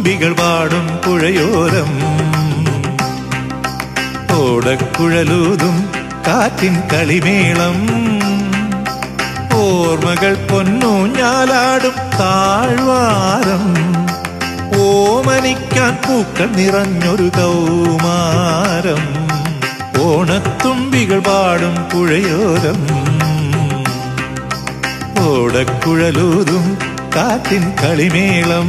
ഓണത്തുമ്പികൾ പാടും പുഴയോരം ഓടക്കുഴലൂതും കാറ്റിൻ കളിമേളം ഓർമ്മകൾ പൊന്നൂഞ്ഞാലാടും താഴ്വാരം ഓമനിക്കാൻ പൂക്കൾ നിറഞ്ഞൊരു കൗമാരം ഓണത്തുമ്പികൾ പാടും പുഴയോരം ഓടക്കുഴലൂതും കാറ്റിൻ കളിമേളം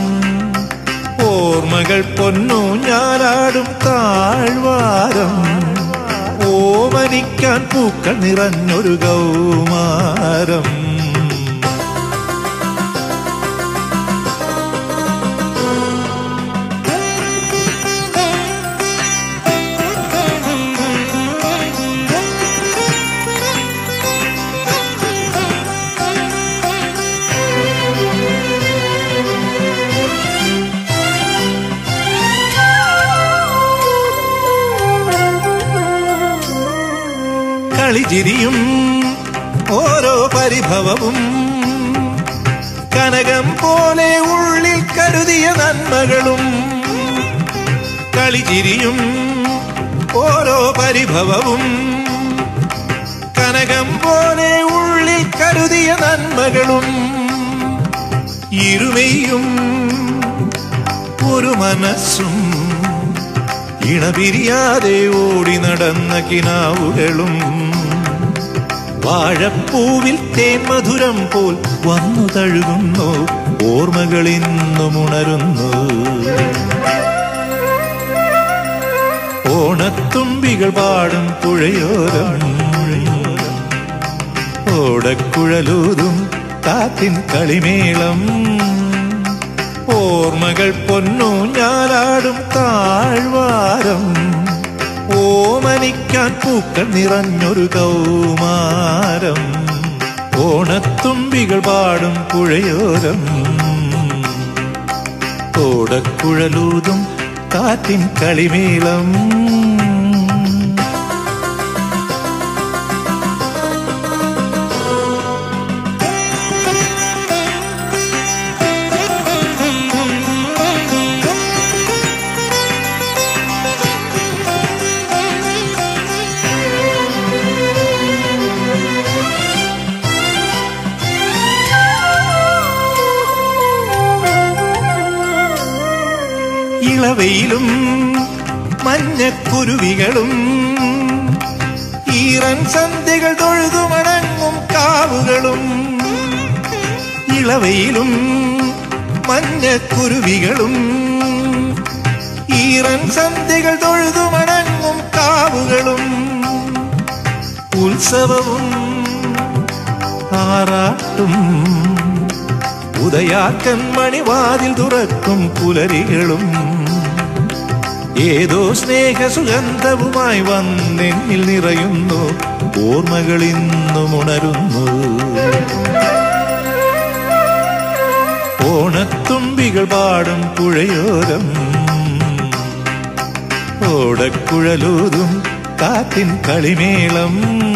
ഓർമ്മകൾ പൊന്നൂഞ്ഞാലാടും താഴ്വാരം ഓമനിക്കാൻ പൂക്കൾ നിറഞ്ഞൊരു കൗമാരം കളിചിരിയും ഓരോ പരിഭവവും കനകം പോലെ ഉള്ളിൽ കരുതിയ നന്മകളും കളിചിരിയും ഓരോ പരിഭവവും കനകം പോലെ ഉള്ളിൽ കരുതിയ നന്മകളും ഇരുമയും ഒരു മനസ്സും ഇണപിരിയാതെ ഓടി നടന്ന കിനാവുകളും വാഴപ്പൂവിൽ തേൻ മധുരം പോൽ വന്നു തഴുകുന്നു ഓർമ്മകൾ ഇന്നും ഉണരുന്നു ഓണത്തുമ്പികൾ പാടും പുഴയോരം ഓടക്കുഴലൂതും കാറ്റിൻ കളിമേളം ഓർമ്മകൾ പൊന്നൂഞ്ഞാലാടും താഴ്വാരം ഓമനിക്കാൻ പൂക്കൾ നിറഞ്ഞൊരു കൗമാരം ഓണത്തുമ്പികൾ പാടും പുഴയോരം ഓടക്കുഴലൂതും കാറ്റിൻ കളിമേളം ഇളവയിലും മഞ്ഞക്കുരുവികളും ഈറൻ സന്ധ്യകൾ തൊഴുതുമടങ്ങും കാവുകളും ഇളവയിലും മഞ്ഞക്കുരുവികളും ഈറൻ സന്ധ്യകൾ തൊഴുതുമടങ്ങും കാവുകളും ഉത്സവവും ആറാട്ടും ഉദയാക്കൻ മണിവാതിൽ തുറക്കും പുലരികളും ഏതോ സ്നേഹസുഗന്ധവുമായി വന്നെന്നിൽ നിറയുന്നു ഓർമ്മകൾ ഇന്നും ഉണരുന്നു ഓണത്തുമ്പികൾ പാടും പുഴയോരം ഓടക്കുഴലൂതും കാറ്റിൻ കളിമേളം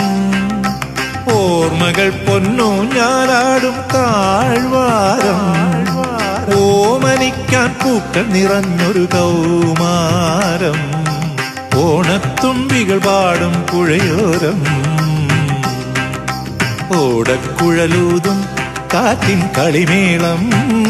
ഓർമ്മകൾ പൊന്നൂഞ്ഞാലാടും താഴ്വാരം ഓമനിക്കാൻ പൂക്കൾ നിറഞ്ഞൊരു കൗമാരം ഓണത്തുമ്പികൾ പാടും പുഴയോരം ഓടക്കുഴലൂതും കാറ്റിൻ കളിമേളം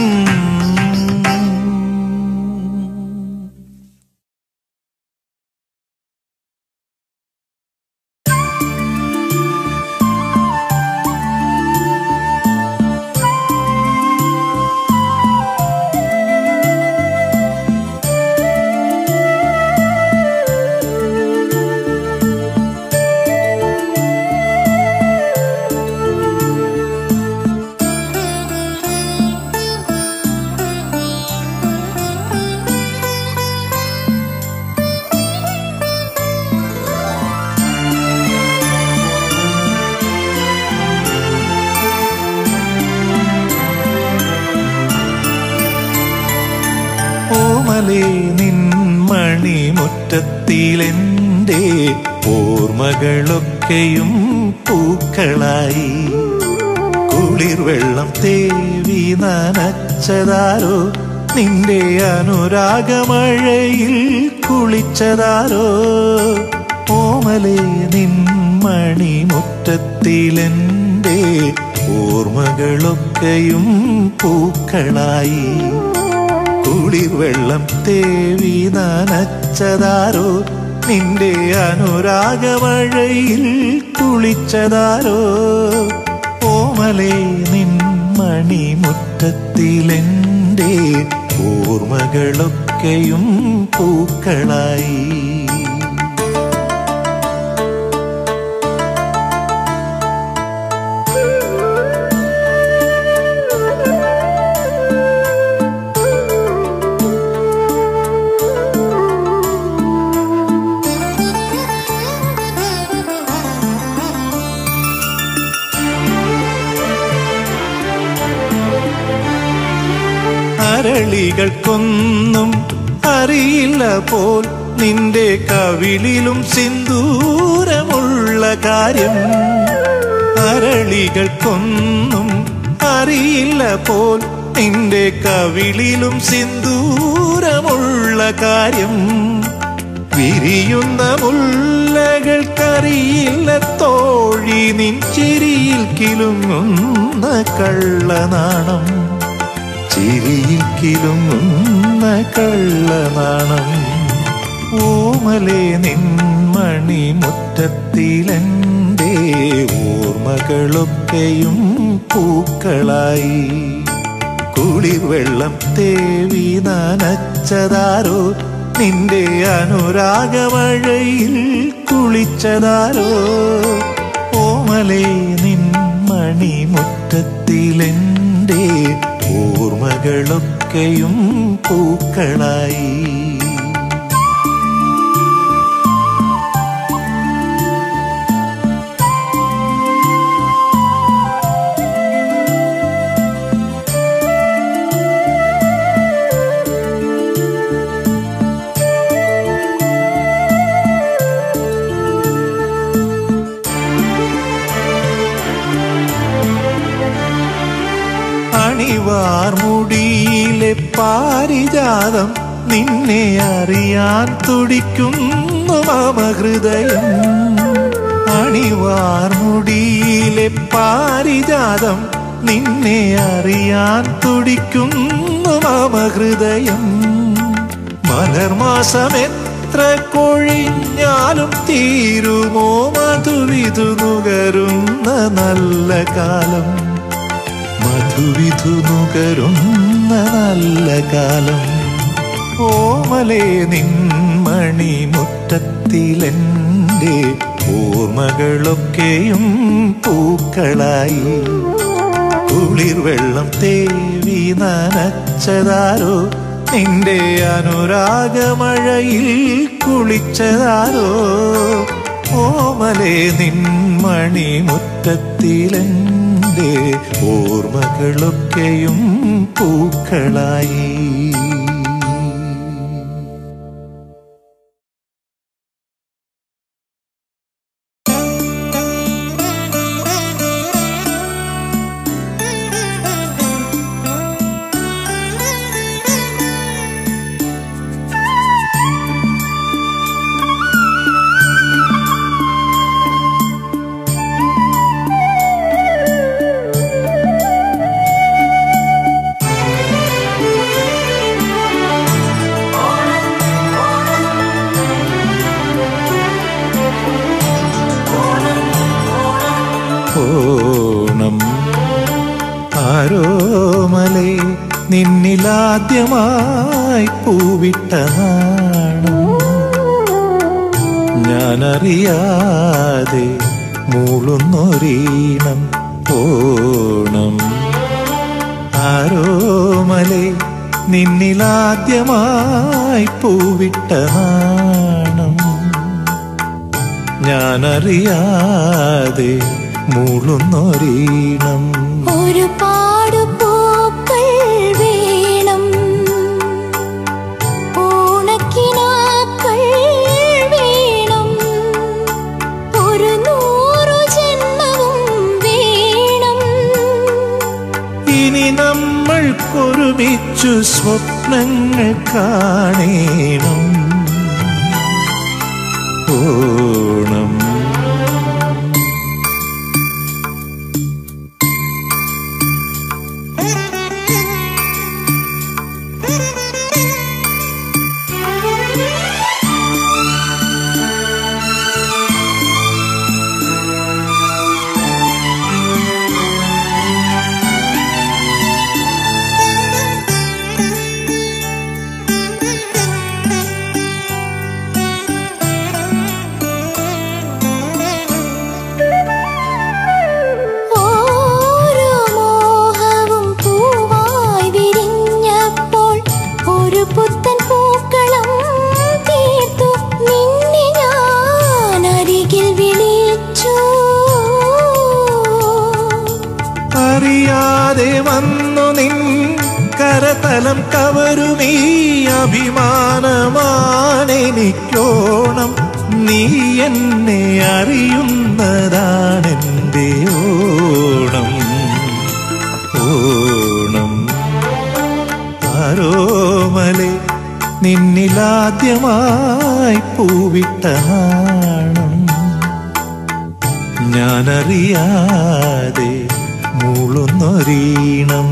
നിൻമണിമുറ്റത്തിലെന്റെ ഓർമ്മകളൊക്കെയും പൂക്കളായി കുളിർവെള്ളം തേവി നനച്ചതാരോ നിന്റെ അനുരാഗമഴയിൽ കുളിച്ചതാരോ ഓമലേ നിൻ മണിമുറ്റത്തിലെന്റെ ഓർമ്മകളൊക്കെയും പൂക്കളായി കുളിർവെള്ളം തേവി നനച്ചതാരോ നിന്റെ അനുരാഗമഴയിൽ കുളിച്ചതാരോ ഓമലേ നിൻ മണിമുറ്റത്തിലെന്റെ ഓർമ്മകളൊക്കെയും പൂക്കളായി അരളികൾക്കൊന്നും അറിയില്ല പോൽ നിന്റെ കവിളിലും സിന്ദൂരമുള്ള കാര്യം അരളികൾക്കൊന്നും അറിയില്ല പോൽ നിന്റെ കവിളിലും സിന്ദൂരമുള്ള കാര്യം വിരിയുന്ന മുല്ലകൾക്കറിയില്ല തോഴി നിൻ ചിരിയിൽ കിലുങ്ങുന്ന കള്ളനാണം ചിരിയിൽ കിലുങ്ങുന്ന കള്ളനാണം ഓമലേ നിൻ മണിമുറ്റത്തിലെന്റെ ഓർമ്മകളൊക്കെയും പൂക്കളായി കുളിർവെള്ളം തേവി നനച്ചതാരോ നിന്റെ അനുരാഗമഴയിൽ കുളിച്ചതാരോ ഓമലേ നിൻ മണിമുറ്റത്തിലെന്റെ ഓർമ്മകളൊക്കെയും പൂക്കളായി അണിവാർമുടിയിലെ പാരിജാതം നിന്നെ അറിയാൻ തുടിക്കുന്നു മമ ഹൃദയം അണിവാർമുടിയിലെ പാരിജാതം നിന്നെ അറിയാൻ തുടിക്കുന്നു മമ ഹൃദയം മലർമാസം എത്ര കൊഴിഞ്ഞാലും തീരുമോ മധുവിധു നുകരുന്ന നല്ല കാലം മധുവിധു നുകരുന്ന നല്ല കാലം ഓമലേ നിൻ മണിമുറ്റത്തിലെന്റെ ഓർമ്മകളൊക്കെയും പൂക്കളായി കുളിർവെള്ളം തേവി നനച്ചതാരോ നിന്റെ അനുരാഗമഴയിൽ കുളിച്ചതാരോ ഓമലേ നിൻ മണിമുറ്റത്തിലെന്റെ ഓർമ്മകളൊക്കെയും പൂക്കളായി ഓണം ആരോമലേ നിന്നിലാദ്യമായി പൂവിട്ട നാണം ഞാനറിയാതെ മൂളുന്നൊരീണം ഓണം ആരോമലേ നിന്നിലാദ്യമായി പൂവിട്ട നാണം ഞാനറിയാതെ മൂളുന്നൊരീണം ഒരുപാട് പൂക്കൾ വേണം ഓണക്കിനാക്കൾ വേണം ഒരു 100 ജന്മവും വേണം ഇനി നമ്മൾ നമ്മൾക്കൊരുമിച്ചു സ്വപ്നങ്ങൾ കാണേണം. ഓണം വന്നു നിൻ കരതലം കവരുമീ അഭിമാനമാണെനിക്കോണം. നീ എന്നെ അറിയുന്നതാണെൻ്റെ ഓണം. ഓണം ആരോമലേ നിന്നിലാദ്യമായി പൂവിട്ട നാണം ഞാനറിയാതെ മൂളുന്നൊരീണം.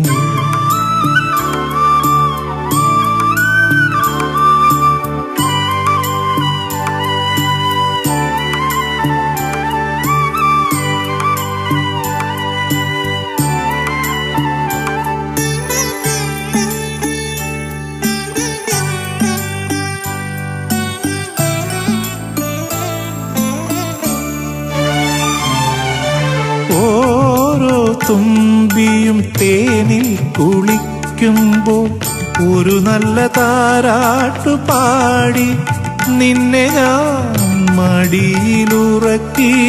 തുമ്പിയും തേനിൽ കുളിക്കുമ്പോൾ ഒരു നല്ല താരാട്ടു പാടി നിന്നെ ഞാൻ മടിയിലുറക്കി.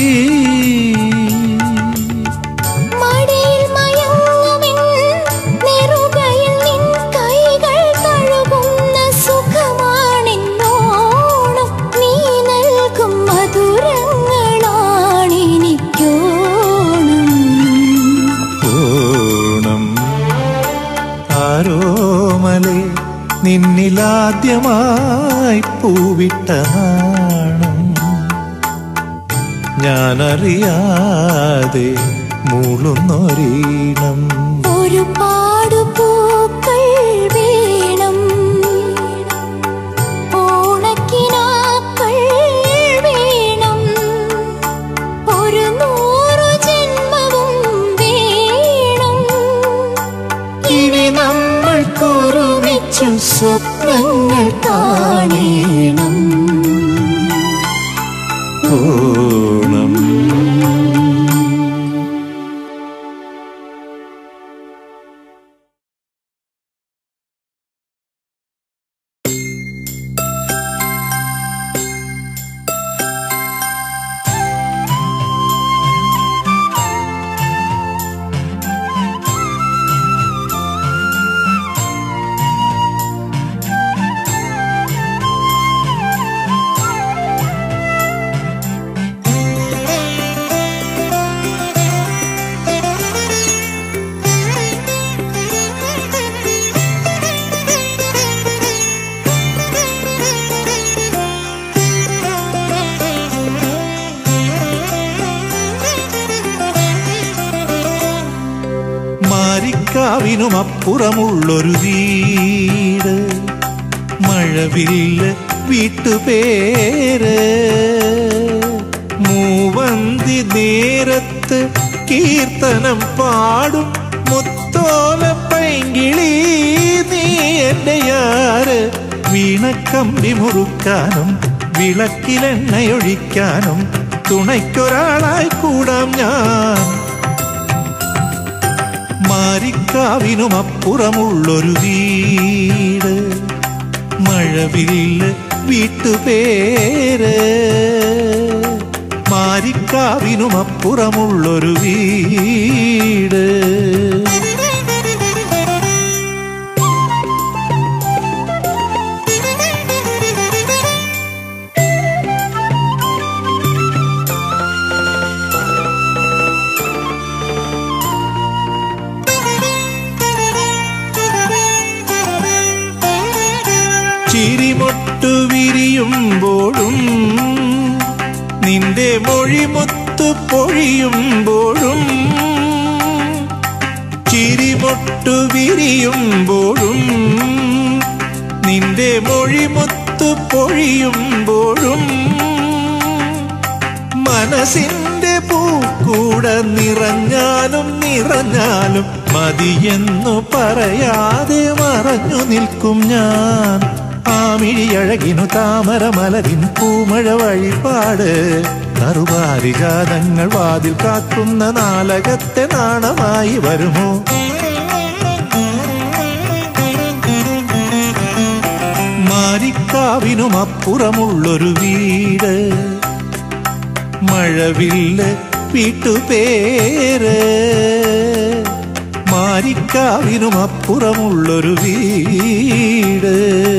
ആരോമലേ നിന്നിലാദ്യമായി പൂവിട്ട നാണം ഞാനറിയാതെ മൂളുന്നൊരീണം. ഒരുപാട് പൂക്കൾ വേണം, ഓണക്കിനാക്കൾ വേണം, ഒരു 100 ജന്മവും വേണം. ഇനി നമ്മൾക്കൊരുമിച്ചു സ്വപ്നങ്ങൾ കാണേണം. ഓണം മാരിക്കാവിനുമപ്പുറമുള്ളൊരു വീട്, മഴവില്ല് വീട്ടുപേര്, മൂവന്തി നേരത്ത് കീർത്തനം പാടും മുത്തോല പൈങ്കിളി നീ എൻ്റെ യാര്. വീണക്കമ്പി മുറുക്കാനും വിളക്കിലെണ്ണയൊഴിക്കാനും തുണയ്ക്കൊരാളായി കൂടാം ഞാൻ. മാരിക്കാവിനുമപ്പുറമുള്ളൊരു വീട്, മഴവില്ല് വീട്ടുപേര്, മാരിക്കാവിനുമപ്പുറമുള്ളൊരു വീട്. മൊഴിമുത്തു പൊഴിയുമ്പോഴും ചിരിമൊട്ടു വിരിയുമ്പോഴും നിന്റെ മൊഴിമുത്തു പൊഴിയുമ്പോഴും മനസ്സിന്റെ പൂക്കൂട നിറഞ്ഞാലും നിറഞ്ഞാലും മതിയെന്നു പറയാതെ മറഞ്ഞു നിൽക്കും ഞാൻ. ആമിഴിയഴകിനു താമര മലരിൻ പൂമഴ വഴിപാട് നറുപാരിജാതങ്ങൾ വാതിൽ കാക്കുന്ന നാലകത്തെ നാണമായി വരുമോ? മാരിക്കാവിനും അപ്പുറമുള്ളൊരു വീട് മഴവില്ല് വീട്ടുപേര്. മാരിക്കാവിനും അപ്പുറമുള്ളൊരു വീട്.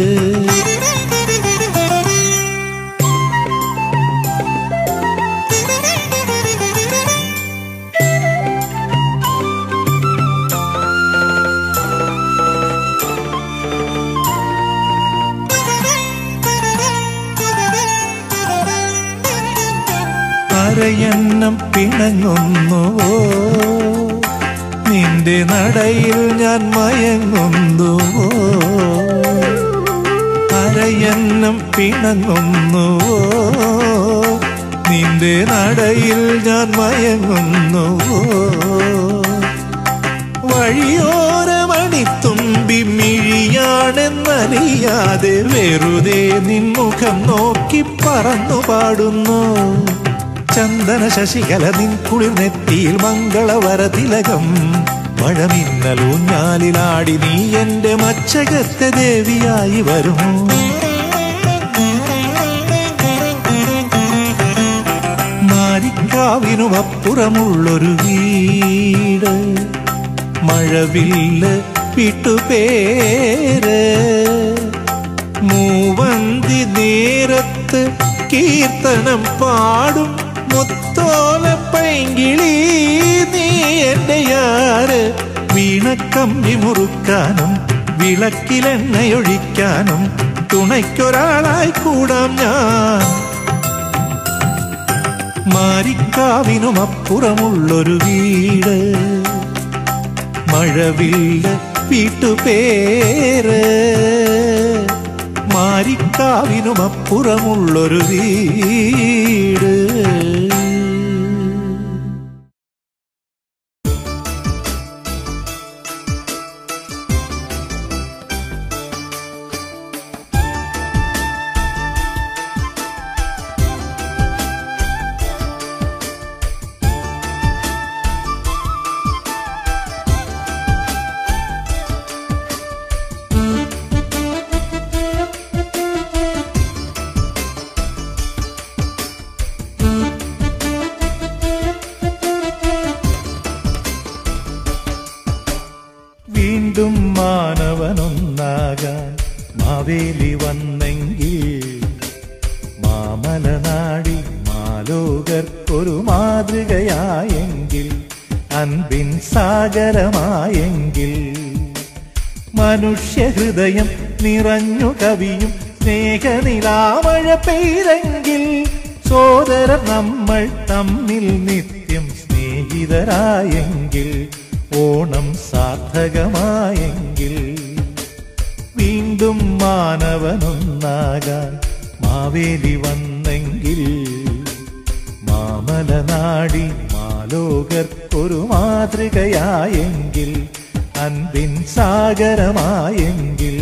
അരയന്നം പിണങ്ങുന്നുവോ നിന്റെ നടയിൽ ഞാൻ മയങ്ങുന്നുവോ? അരയന്നം പിണങ്ങുന്നുവോ നിന്റെ നടയിൽ ഞാൻ മയങ്ങുന്നുവോ? വഴിയോരമണിത്തുമ്പി മിഴിയാണെന്നറിയാതെ വെറുതെ നിൻമുഖം നോക്കി പറന്നു പാടുന്നു. ചന്ദന ശശികല നിൻ കുളിർ നെറ്റിയിൽ മംഗളവരതിലകം. മഴമിന്നലൂഞ്ഞാലിലാടി നീ എന്റെ മച്ചകത്തെ ദേവിയായി വരുമോ? മാരിക്കാവിനും അപ്പുറമുള്ളൊരു വീട് മഴവില്ല് വീട്ടുപേര്. മൂവന്തി നേരത്ത് കീർത്തനം പാടും മുത്തോല പൈങ്കിളി നീ എന്റെ യാര്. വീണക്കമ്പി മുറുക്കാനും വിളക്കിലെണ്ണയൊഴിക്കാനും തുണയ്ക്കൊരാളായി കൂടാം ഞാൻ. മാരിക്കാവിനും അപ്പുറമുള്ളൊരു വീട് മഴവില്ല് വീട്ടുപേര്. മാരിക്കാവിനും അപ്പുറമുള്ളൊരു വീട്. വീണ്ടും മാനവനൊന്നാകാൻ മാവേലി വന്നെങ്കിൽ മാമലനാടി മാലോകർക്കൊരു മാതൃകയായെങ്കിൽ അൻപിൻ സാഗരമായെങ്കിൽ മനുഷ്യഹൃദയം നിറഞ്ഞു കവിയും സ്നേഹനിലാമഴ പെയ്തെങ്കിൽ സോദരർ നമ്മൾ തമ്മിൽ നിത്യം സ്നേഹിതരായെങ്കിൽ ഓണം സാർത്ഥകമായെങ്കിൽ വീണ്ടും മാനവനൊന്നാകാൻ മാവേലി വന്നെങ്കിൽ മാമലനാടി മാലോകർക്കൊരു മാതൃകയായെങ്കിൽ അൻപിൻ സാഗരമായെങ്കിൽ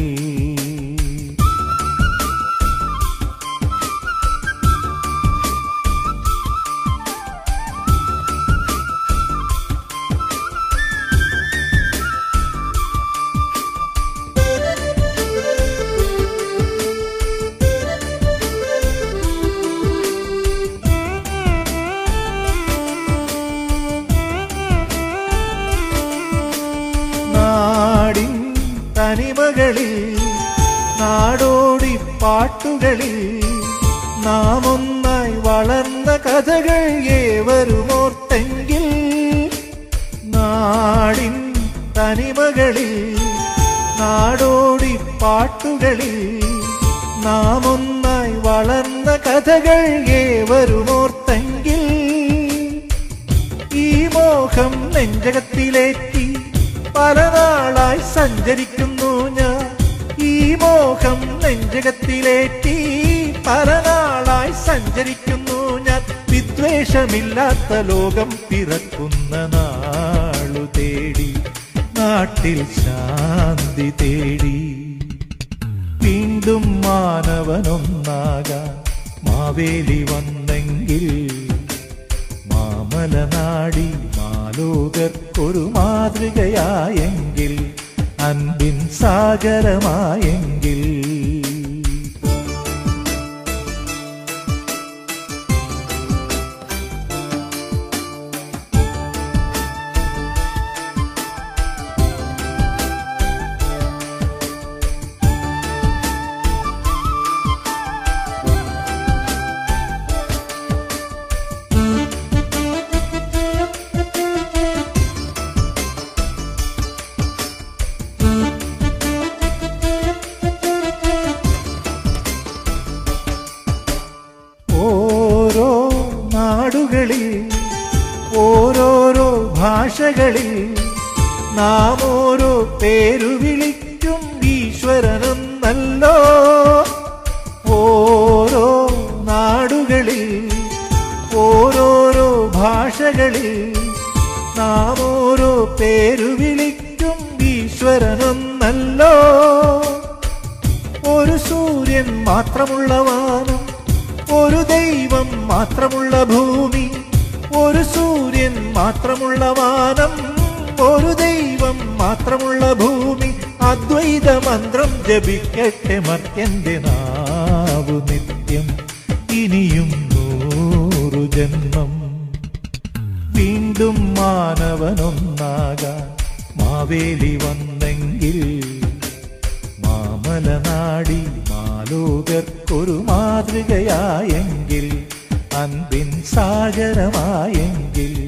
തനിമകളിൽ നാടോടി പാട്ടുകളിൽ നാം ഒന്നായി വളർന്ന കഥകൾ ഏവരുമോർത്തെങ്കിൽ നാടിൻ തനിമകളിൽ നാടോടി പാട്ടുകളിൽ നാം ഒന്നായി വളർന്ന കഥകൾ ഏവരുമോർത്തെങ്കിൽ മോഹം നെഞ്ചകത്തിലേറ്റി പല നാളായി സഞ്ചരിക്കുന്നു ഞാൻ. ഈ മോഹം നെഞ്ചകത്തിലേറ്റി പല നാളായി സഞ്ചരിക്കുന്നു ഞാൻ. വിദ്വേഷമില്ലാത്ത ലോകം പിറക്കുന്ന നാളു തേടി, നാട്ടിൽ ശാന്തി തേടി. വീണ്ടും മാനവനൊന്നാകാൻ മാവേലി വന്നെങ്കിൽ, മാമലനാടി മാലോകർക്കൊരു മാതൃകയായെങ്കിൽ, അൻപിൻ സാഗരമായെങ്കിൽ. ഓരോരോ ഭാഷകളിൽ നാം ഓരോ പേരു വിളിക്കും ഈശ്വരനെന്നല്ലോ. ഓരോ നാടുകളിൽ ഓരോരോ ഭാഷകളിൽ നാം ഓരോ പേരു വിളിക്കും ഈശ്വരനെന്നല്ലോ. ഒരു സൂര്യൻ മാത്രമുള്ള വാനം, ഒരു ദൈവം മാത്രമുള്ള ഭൂമി. ഒരു സൂര്യൻ മാത്രമുള്ള വാനം, ഒരു ദൈവം മാത്രമുള്ള ഭൂമി. അദ്വൈത മന്ത്രം ജപിക്കട്ടെ മർത്യന്റെ നാവു നിത്യം, ഇനിയും 100 ജന്മം. വീണ്ടും മാനവനൊന്നാകാൻ മാവേലി വന്നെങ്കിൽ, മാമലനാടി മാലോകർക്കൊരു മാതൃകയായെങ്കിൽ, അൻപിൻ സാഗരമായെങ്കിൽ.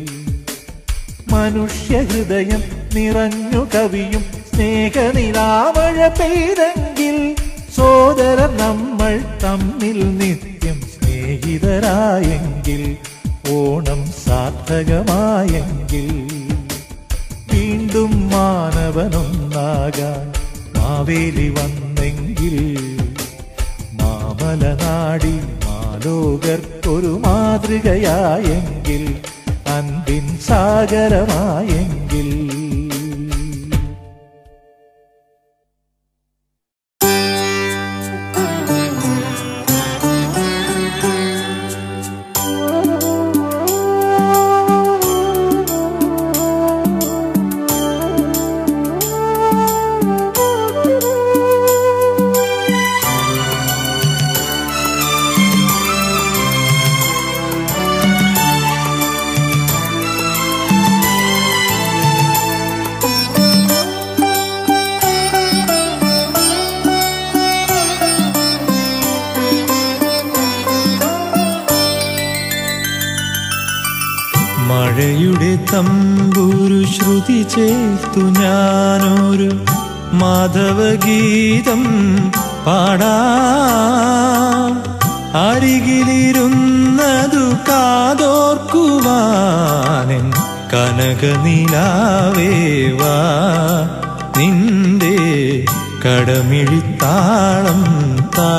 മനുഷ്യഹൃദയം നിറഞ്ഞു കവിയും സ്നേഹനിലാമഴ പെയ്തെങ്കിൽ, സോദരർ നമ്മൾ തമ്മിൽ നിത്യം സ്നേഹിതരായെങ്കിൽ, ഓണം സാർത്ഥകമായെങ്കിൽ. വീണ്ടും മാനവനൊന്നാകാൻ മാവേലി വന്നെങ്കിൽ, മാമലനാടി മാലോകർക്കൊരു മാതൃകയായെങ്കിൽ, അൻപിൻ സാഗരമായെങ്കിൽ. മഴയുടെ തമ്പൂരു ശ്രുതി ചേർത്തു ഞാനൊരു മാധവഗീതം പാടാം. അരികിലിരുന്നതു കാതോർക്കുവാനെൻ കനകനിലാവേവാ, നിന്റെ കടമിഴിത്താളം താ.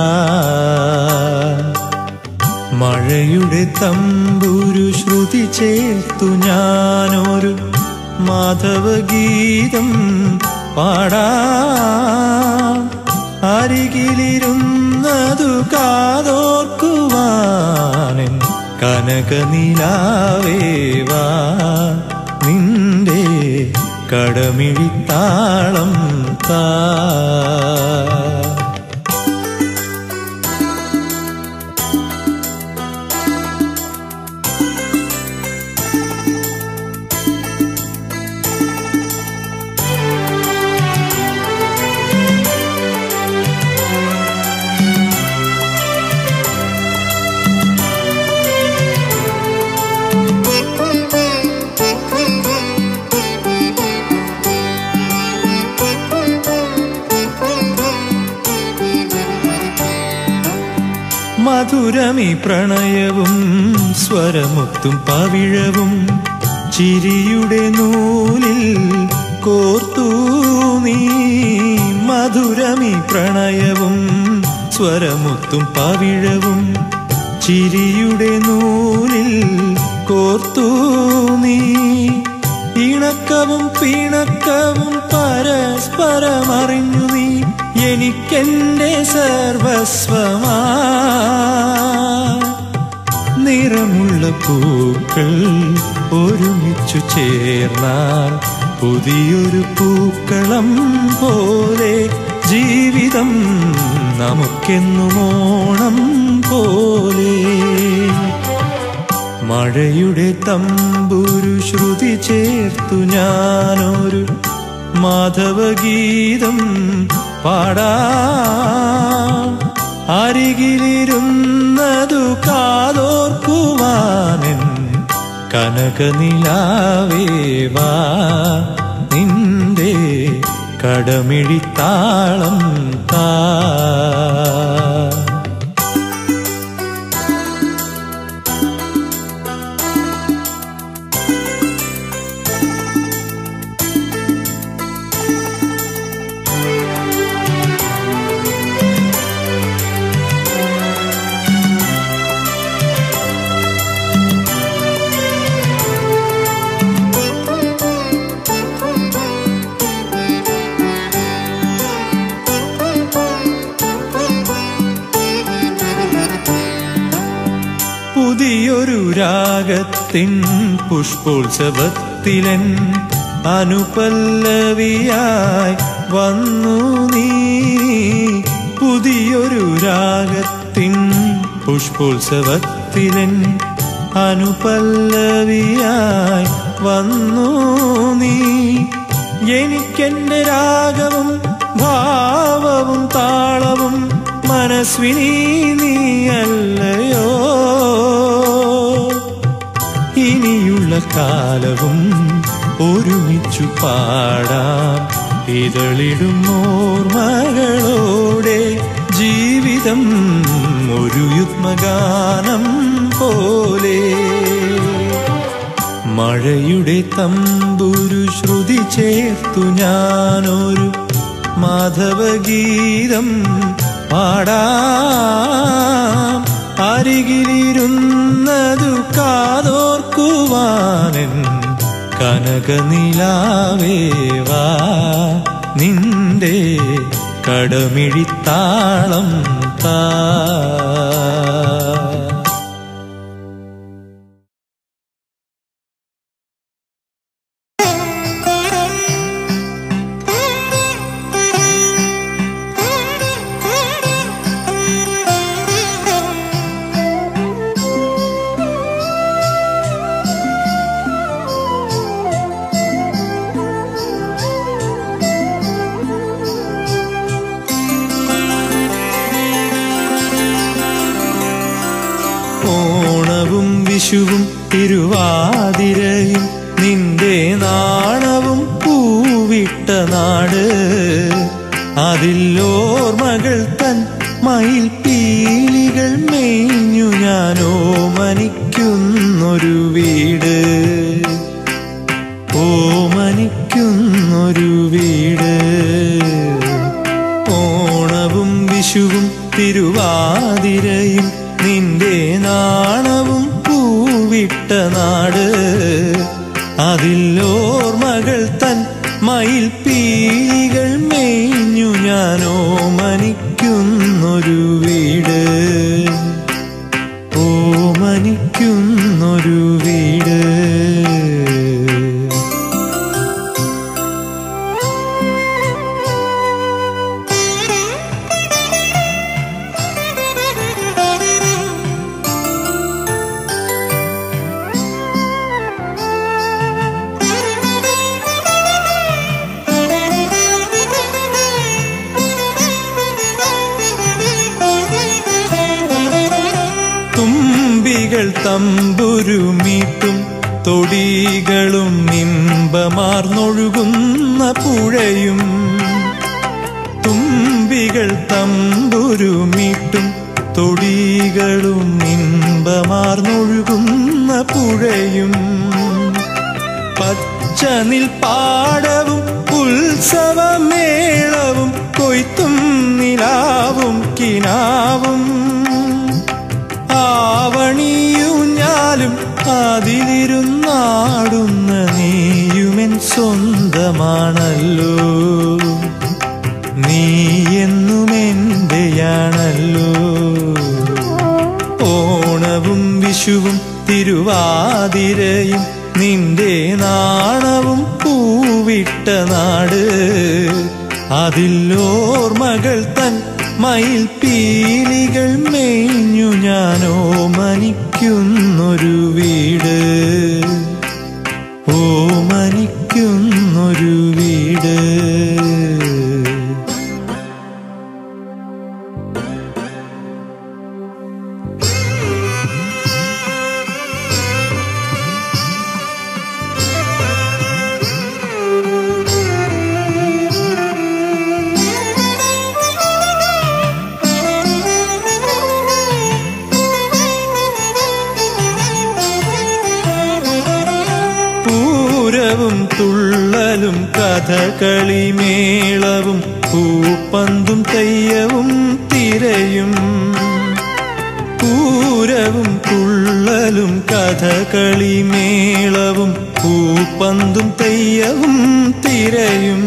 മഴയുടെ തമ്പൂരു ശ്രുതി ചേർത്തു ഞാനൊരു മാധവഗീതം പാടാം. അരികിലിരുന്നതു കാതോർക്കുവാനെൻ കനകനിലാവേവാ, നിന്റെ കടമിഴിത്താളം താ. മധുരമീ പ്രണയവും സ്വരമുത്തും പവിഴവും ചിരിയുടെ നൂലിൽ കോർത്തു നീ മധുരമീ പ്രണയവും സ്വരമുത്തും പവിഴവും ചിരിയുടെ നൂലിൽ കോർത്തു നീ ഇണക്കവും പിണക്കവും പരസ്പരമറിഞ്ഞു നീ എനിക്കെന്റെ സർവസ്വമാ നിറമുള്ള പൂക്കൾ ഒരുമിച്ചു ചേർന്നാൽ പുതിയൊരു പൂക്കളം പോലെ ജീവിതം നമുക്കെന്നും ഓണം പോലെ മഴയുടെ തമ്പുരു ശ്രുതി ചേർത്തു ഞാനൊരു മാധവഗീതം പാടാം അരികിലിരുന്നതു കാതോർക്കുവാനെൻ കനകനിലാവേ വാ നിന്റെ കടമിഴിത്താളം താ പുതിയൊരു രാഗത്തിൻ പുഷ്പോത്സവത്തിലൻ അനുപല്ലവിയായി വന്നു നീ പുതിയൊരു രാഗത്തിൻ പുഷ്പോത്സവത്തിലൻ അനുപല്ലവിയായി വന്നു നീ എനിക്കെന്റെ രാഗവും ഭാവവും താളവും മനസ്വിനി നീയല്ലയോ ഇനിയുള്ള കാലവും ഒരുമിച്ചു പാടാം ഇതളിടും ഓർമ്മകളോടെ ജീവിതം ഒരു യുഗ്മഗാനം പോലെ മഴയുടെ തമ്പുരു ശ്രുതി ചേർത്തു ഞാനൊരു മാധവഗീതം പാടാം അരികിലിരുന്നതു കാതോർക്കുവാനെൻ കനകനിലാവേ വാ നിന്റെ കടമിഴിത്താളം താ ഓണവും വിഷുവും തിരുവാതിരയും നിന്റെ നാണവും പൂവിട്ട നാട് അതിൽ ഓർമ്മകൾ തൻ മയിൽ പീലികൾ മേഞ്ഞു ഞാനോ മനിക്കുന്നൊരു വീട് ഓമനിക്കുന്നൊരു വീട് ഓണവും വിഷുവും തിരുവാതിരയും നിന്റെ നാണവും പൂവിട്ട നാട് അതിൽ ഓർമ്മകൾ തൻ മയിൽ പീലികൾ മേഞ്ഞു ഞാനോ മനിക്കുന്നൊരു വീട് ഓമനിക്കുന്നൊരു വീട് തുമ്പികൾ തമ്പുരുമീട്ടും തൊടികളും ഇമ്പമാർന്നൊഴുകുന്ന പുഴയും തുമ്പികൾ തമ്പുരുമീട്ടും തൊടികളും ഇമ്പമാർന്നൊഴുകുന്ന പുഴയും പച്ചനിൽപ്പാടവും ഉത്സവമേളവും കൊയ്ത്തും നിലാവും കിനാവും ആവണിയൂഞ്ഞാലും അതിലിരുന്നാടുന്ന നീയുമെൻ സ്വന്തമാണല്ലോ നീ എന്നും എന്റെയാണല്ലോ ഓണവും വിഷുവും തിരുവാതിരയും നിന്റെ നാണവും പൂവിട്ട നാട് അതിൽ ഓർമ്മകൾ തൻ മയിൽ പീലികൾ മേഞ്ഞു ഞാനോ മനിക്കുന്നൊരു വീട് ഓമനിക്കുന്നൊരു വീട് തുള്ളലും കഥകളിമേളവും പൂപ്പന്തും തെയ്യവും തിരയും പൂരവും തുള്ളലും കഥകളിമേളവും പൂപ്പന്തും തെയ്യവും തിരയും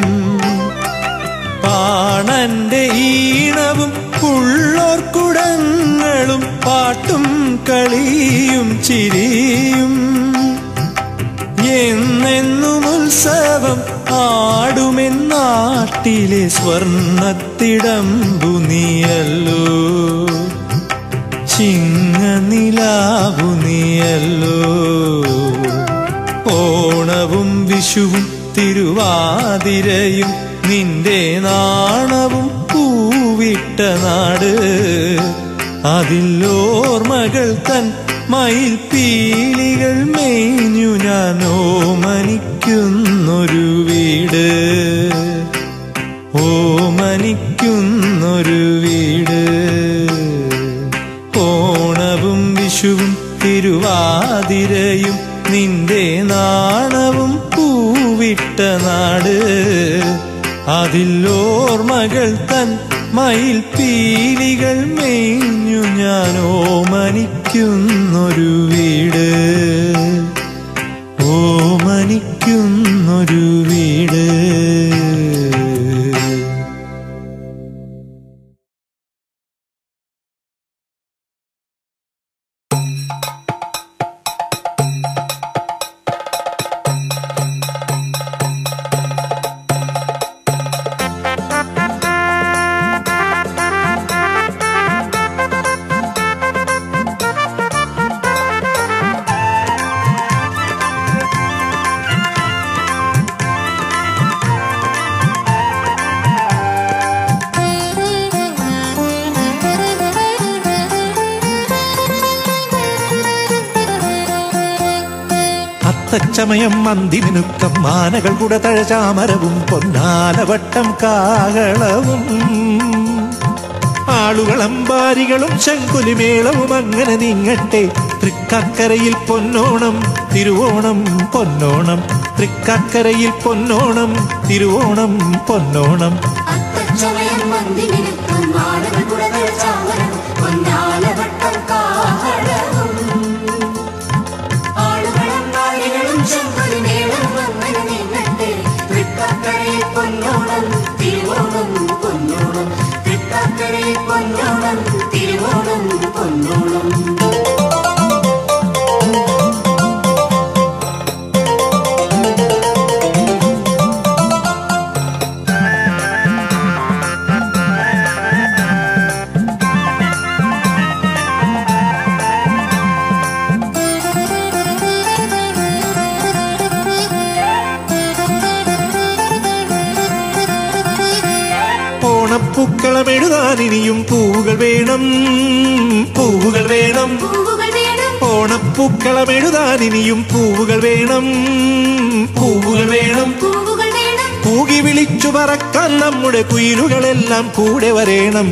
പാണന്റെ ഈണവും പുള്ളോർക്കുടങ്ങളും പാട്ടും കളിയും ചിരിയും എന്നെന്നും ഉത്സവം ആടുമെന്നാട്ടിലെ സ്വർണ്ണത്തിടമ്പു നീയല്ലോ ചിങ്ങനിലാവു നീയല്ലോ ഓണവും വിഷുവും തിരുവാതിരയും നിന്റെ നാണവും പൂവിട്ട നാട് അതിൽ ഓർമ്മകൾ തൻ മയിൽ പീലികൾ മേഞ്ഞു ഞാനോ മനിക്കുന്നൊരു വീട് ഓമനിക്കുന്നൊരു വീട് ഓണവും വിഷുവും തിരുവാതിരയും നിന്റെ നാണവും പൂവിട്ട നാട് അതിൽ ഓർമ്മകൾ തൻ മയിൽ പീലികൾ മേഞ്ഞു ഞാനോ മനിക്കുന്നൊരു വീട് ഓമനിക്കുന്നൊരു വീട് ചമയം മന്ദിമിനുക്കം മാനകൾ കുടതഴ ചാമരവും പൊന്നാലവട്ടം കാകളവും ആളുകളമ്പാരികളും ശങ്കുലിമേളവും അങ്ങനെ നീങ്ങട്ടെ തൃക്കക്കരയിൽ പൊന്നോണം തിരുവോണം പൊന്നോണം തൃക്കക്കരയിൽ പൊന്നോണം തിരുവോണം പൊന്നോണം പൂക്കളമെഴുതാനിനിയും പൂവുകൾ വേണം പൂവുകൾ വേണം ഓണപ്പൂക്കളമെഴുതാനിനിയും പൂവുകൾ വേണം പൂവുകൾ വേണം പൂകി വിളിച്ചു പറക്കാൻ നമ്മുടെ കുയിലുകളെല്ലാം കൂടെ വരേണം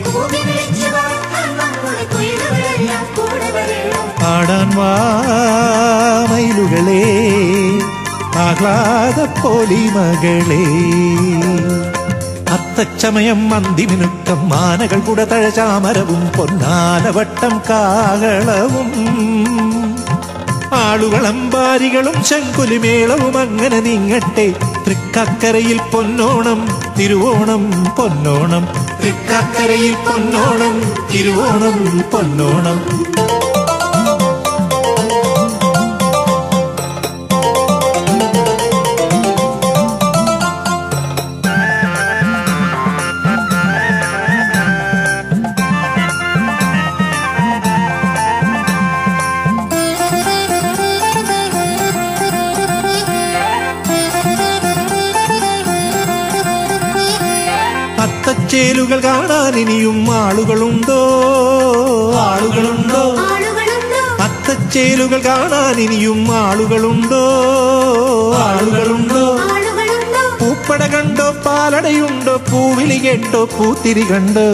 പാടാൻ വാ മയിലുകളെ ആഹ്ലാദ പൊലിമകളെ. അത്തച്ചമയം മന്തിമിനുക്കം മാനകൾ കുടതഴചാമരവും പൊന്നാലവട്ടം കാകളവും ആളുകളമ്പാരികളും ശങ്കുലിമേളവും അങ്ങനെ നീങ്ങട്ടെ. തൃക്കക്കരയിൽ പൊന്നോണം തിരുവോണം പൊന്നോണം, തൃക്കക്കരയിൽ പൊന്നോണം തിരുവോണം പൊന്നോണം. അത്തച്ചേലുകൾ കാണാൻ ഇനിയും ആളുകളുണ്ടോ? ആളുകളുണ്ടോ? അത്തച്ചേലുകൾ കാണാൻ ഇനിയും ആളുകളുണ്ടോ? ആളുകളുണ്ടോ? പൂപ്പട കണ്ടോ? പാലടയുണ്ടോ? പൂവിളി കേട്ടോ? പൂത്തിരി കണ്ടോ?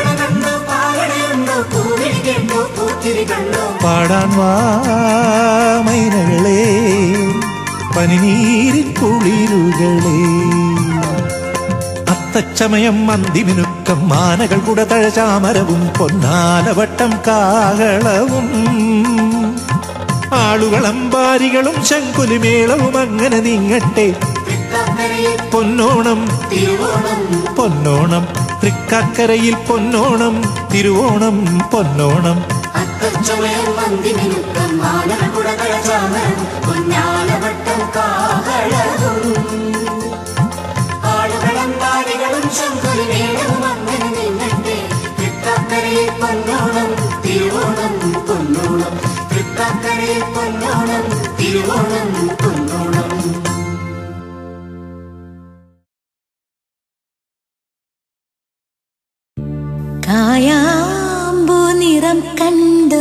പാടാൻ വാ മൈനകളെ, പനിനീരിൻ കുളിരുകളെ. അത്തച്ചമയം മന്തിമിനുക്കം മാനകൾ കുടതഴചാമരവും പൊന്നാലവട്ടം കാകളവും ആളുകളമ്പാരികളും ശങ്കുലിമേളവും അങ്ങനെ നീങ്ങട്ടെ. പൊന്നോണം പൊന്നോണം, തൃക്കക്കരയിൽ പൊന്നോണം തിരുവോണം പൊന്നോണം. അത്തച്ചമയം മന്തിമിനുക്കം മാനകൾ കുടതഴചാമരവും പൊന്നാലവട്ടം കാകളവും ആളുകളമ്പാരികളും ശങ്കുലിമേളവും അങ്ങനെ നീങ്ങട്ടെ. തൃക്കക്കരയിൽ പൊന്നോണം തിരുവോണം പൊന്നോണം, തൃക്കക്കരയിൽ പൊന്നോണം തിരുവോണം പൊന്നോണം. കായാമ്പു നിറം കണ്ടു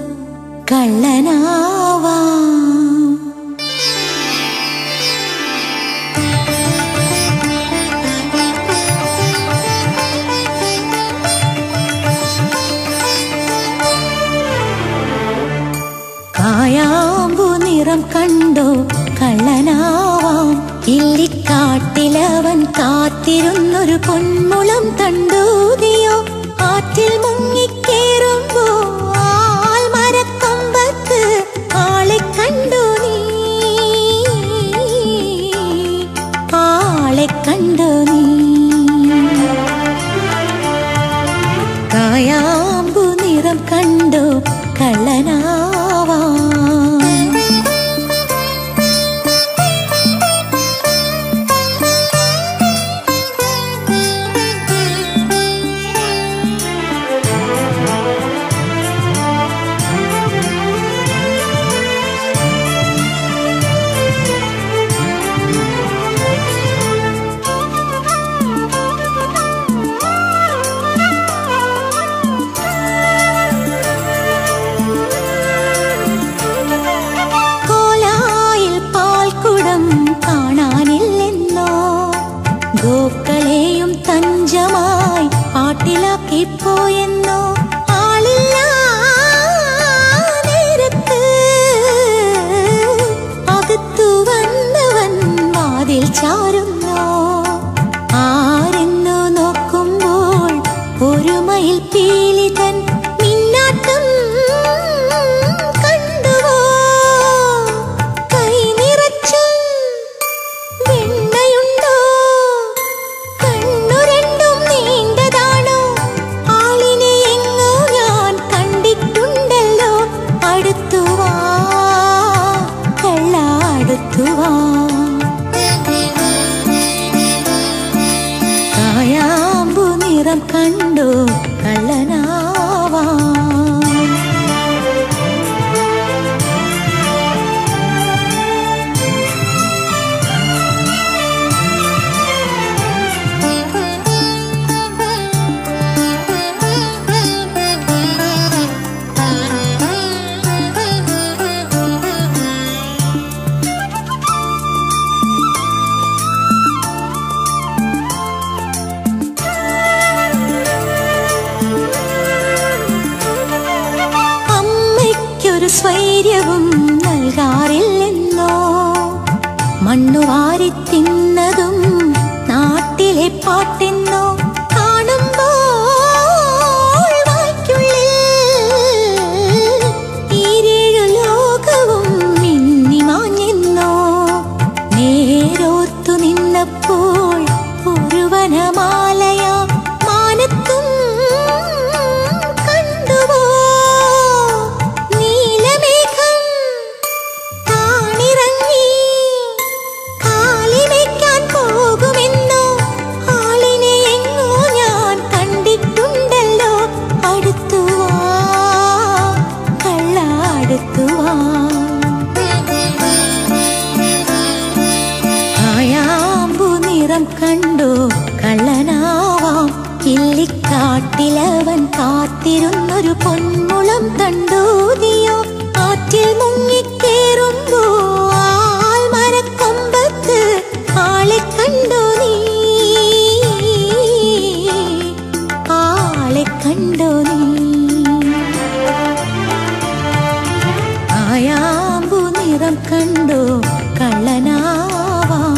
കള്ളനാവാം, കായാമ്പു നിറം കണ്ടു കള്ളനാവാം. ഇല്ലിക്കാട്ടിലവൻ കാത്തിരുന്നൊരു പൊന്മുളം തണ്ടൂതിയോ. ആറ്റിൽ മുങ്ങിക്കേറുമ്പോ ആൽമരക്കൊമ്പത്ത് ആളെ കണ്ടു നീ, ആളെ കണ്ടു നീ. കായാമ്പു നിറം കണ്ടു കള്ളനാവാം. ഗോക്കളെയും തഞ്ചമായി പാട്ടിലാക്കിപ്പോയെന്നോ. ആളില്ല നേരത്ത് അകത്തു വന്നവൻ വാതിൽ ചാരുന്നോ. ആരെന്നു നോക്കുമ്പോൾ ഒരു മയിൽ പീലി തൻ മിന്നാട്ടം കണ്ടുവോ. കൈ നിറച്ചും വെണ്ണയുണ്ടോ, കണ്ണു രണ്ടും നീണ്ടതാണോ. ആളിനെ എങ്ങോ ഞാൻ കണ്ടിട്ടുണ്ടല്ലോ. അടുത്തുവാ കള്ള, അടുത്തുവാ. കായാമ്പു നിറം കണ്ടു കള്ളനാവാ. മണ്ണു വാരി തിന്നതും നാട്ടിലെ പാട്ടെന്നോ കാണുമ്പോൾ വായ്ക്കുള്ളിൽ ഈരേഴു ലോകവും മിന്നി മാഞ്ഞെന്നോ. നേരോർത്തു നിന്നപ്പോൾ ഒരു വനമാലയാ മാനത്തും കണ്ടുവോ. നീലമേഘം താണിറങ്ങി കാലിവയ്ക്കാൻ പോകുമെന്നോ. ആളിനെ എങ്ങോ ഞാൻ കണ്ടിട്ടുണ്ടല്ലോ. അടുത്തുവാ കള്ള അടുത്തുവാ. കായാമ്പു നിറം കണ്ടു കള്ളനാവാം. ഇല്ലിക്കാട്ടിലവൻ കാത്തിരുന്നൊരു പൊന്മുളം കണ്ടൂതിയോ. ആറ്റിൽ മുങ്ങിക്കേറുമ്പോ ആൽമരക്കൊമ്പത്ത് ആളെ കണ്ടോ നീ. ആളെ കണ്ടോ നീ. കായാമ്പു നിറം കണ്ടു കള്ളനാവാം.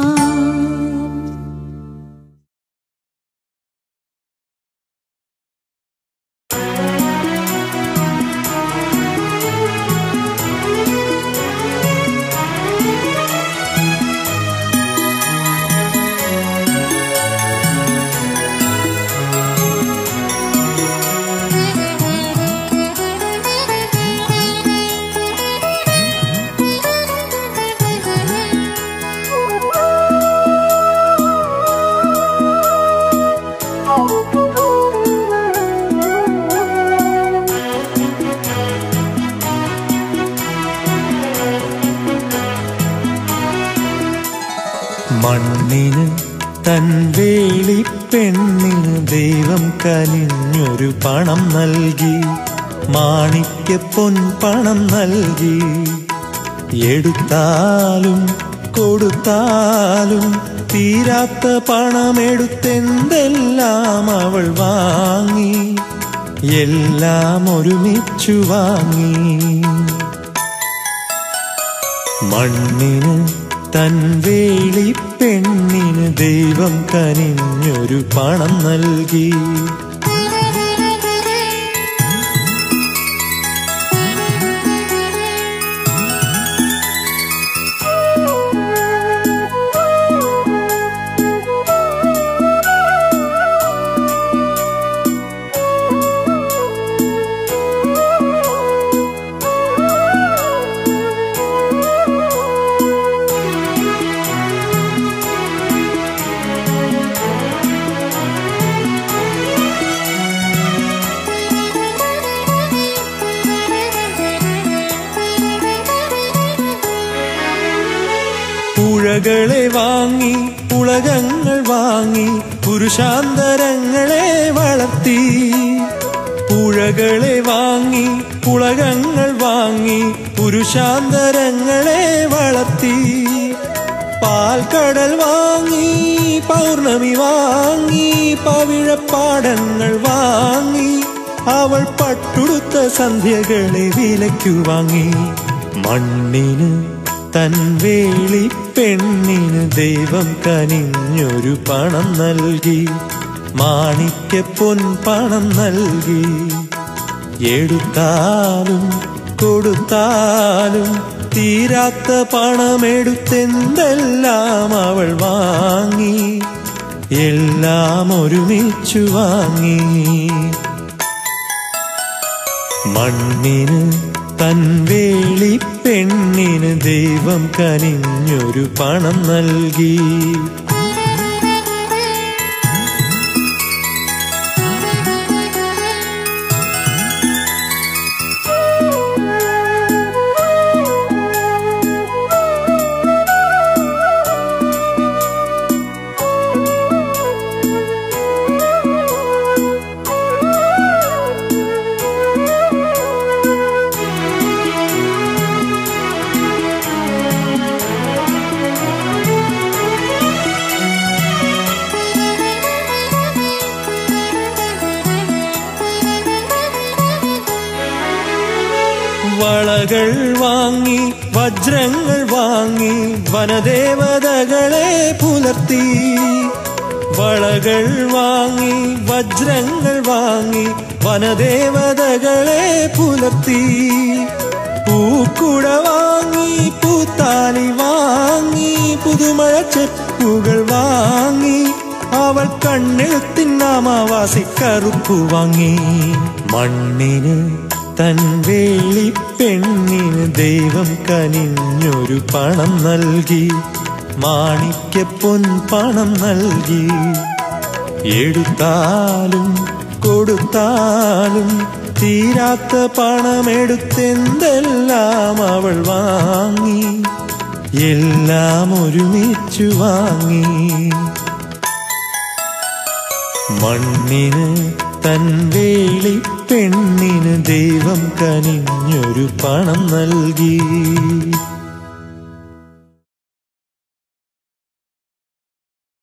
മണ്ണിന് തൻ വേളിപ്പെണ്ണിന് ദൈവം കനിഞ്ഞൊരു പണം നൽകി. മാണിക്യ പൊൻപണം നൽകി. എടുത്താലും കൊടുത്താലും തീരാത്ത പണമെടുത്തെന്തെല്ലാം അവൾ വാങ്ങി. എല്ലാം ഒരുമിച്ചു വാങ്ങി. മണ്ണിന് തൻ വേളിപ്പെണ്ണിന് ദൈവം കനിഞ്ഞൊരു പണം നൽകി. പുഴകളെ വാങ്ങി ഉലകങ്ങൾ വാങ്ങി പുരുഷാന്തരങ്ങളെ വളർത്തി. പുഴകളെ വാങ്ങി ഉലകങ്ങൾ വാങ്ങി പുരുഷാന്തരങ്ങളെ വളർത്തി. പാൽക്കടൽ വാങ്ങി പൗർണമി വാങ്ങി പവിഴപ്പാടങ്ങൾ വാങ്ങി. അവൾ പട്ടുടുത്ത സന്ധ്യകളെ വിലയ്ക്കു വാങ്ങി. മണ്ണിന് തൻ വേളിപ്പെണ്ണിന് ദൈവം കനിഞ്ഞൊരു പണം നൽകി. മാണിക്യ പൊൻപണം നൽകി. എടുത്താലും കൊടുത്താലും തീരാത്ത പണമെടുത്തെന്തെല്ലാം അവൾ വാങ്ങി. എല്ലാം ഒരുമിച്ചു വാങ്ങി. മണ്ണിന് തൻ വേളിപ്പെണ്ണിന് ദൈവം കനിഞ്ഞൊരു പണം നൽകി. വളകൾ വാങ്ങി വജ്രങ്ങൾ വാങ്ങി വനദേവതകളെ പുലർത്തി വളകൾ വാങ്ങി വജ്രങ്ങൾ വാങ്ങി വനദേവതകളെ പുലർത്തി പൂക്കുട വാങ്ങി പൂത്താലി വാങ്ങി പുതുമഴ ചെപ്പുകൾ വാങ്ങി അവൾ കണ്ണെഴുത്തിന്നാമാവാസി കറുപ്പു വാങ്ങി മണ്ണിന് തൻ വേളി പെണ്ണിന് ദൈവം കനിഞ്ഞൊരു പണം നൽകി മാണിക്യ പൊൻപണം നൽകി എടുത്താലും കൊടുത്താലും തീരാത്ത പണമെടുത്തെന്തെല്ലാം അവൾ വാങ്ങി എല്ലാം ഒരുമിച്ചു വാങ്ങി മണ്ണിന് തൻ വേളി പെണ്ണിന് ദൈവം കനിഞ്ഞൊരു പണം നൽകി